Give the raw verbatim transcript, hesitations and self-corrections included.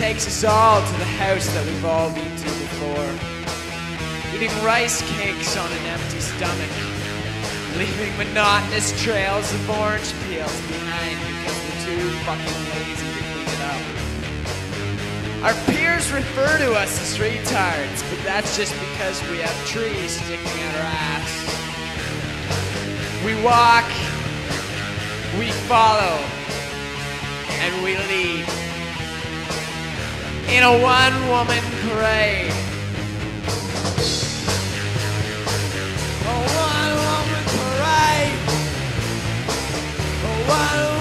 takes us all to the house that we've all been to before. Eating rice cakes on an empty stomach, leaving monotonous trails of orange peels behind because we're too fucking lazy to clean it up. Our peers refer to us as retards, but that's just because we have trees sticking out our ass. We walk, we follow, and we lead in a one-woman parade. A one-woman parade. A one